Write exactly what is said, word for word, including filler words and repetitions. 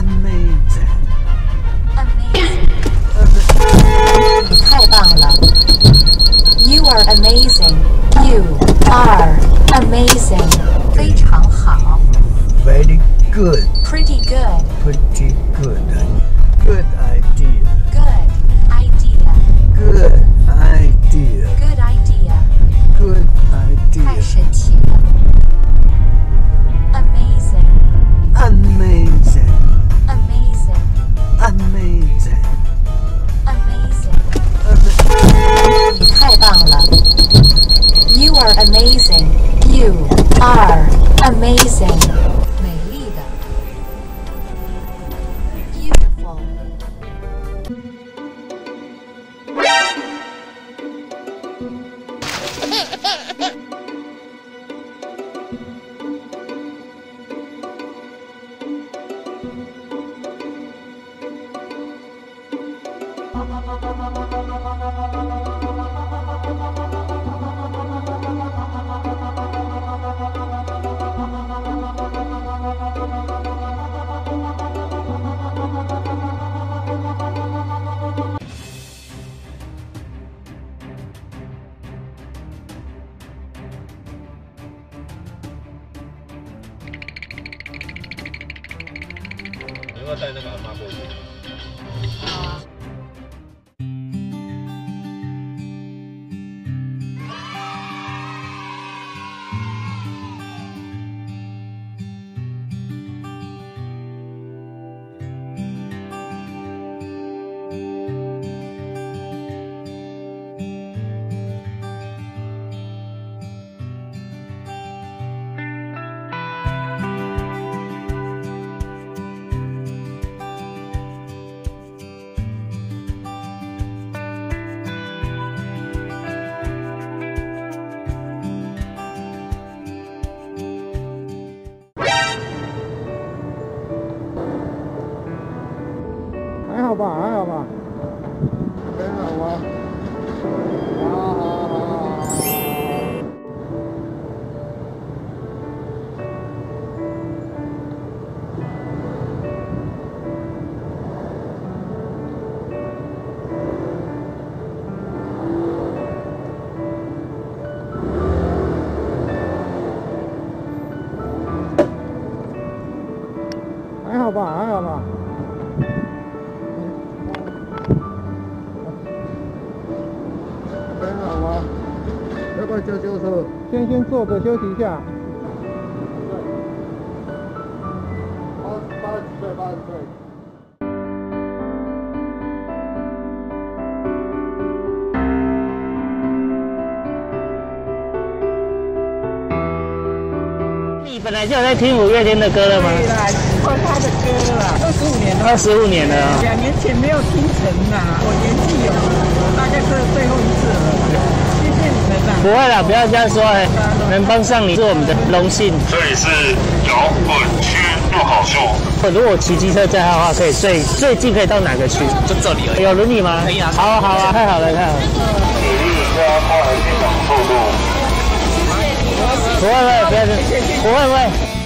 Amazing. Amazing. 太棒了 ！You are amazing. You are amazing. 非常好。 Very good. Pretty good. Pretty good. Good idea. Good idea. Good idea. Good idea. Good 太 idea. 神奇了 ！Amazing. Amazing. Amazing. Amazing. Amazing. 太棒了 ！You are amazing. You are amazing. 美丽的 ，beautiful. 你要不要带那个阿妈过去？ 好啊。 还好吧，还好吧，还好吧。好好好好好。还好吧，还好吧。 还好吗？要不要救救车？先先坐着休息一下。八八十岁，八十岁。 你本来就有在听五月天的歌了吗？ 对啦，听过他的歌了，二十五年了。 二十五年了、哦。 两年前没有听成啦，我年纪有，大概是最后一次了。谢谢你们啦。 不会啦，不要这样说，哎，能帮上你是我们的荣幸。 这里是摇滚区入口处。 如果我骑机车载他的话，可以最最近可以到哪个区？ 就这里而已。 有轮椅吗？ 可以啊。 好啊，好啊，太好了，太好了。 请力加快进场速度。 不会不会，不要不会不会。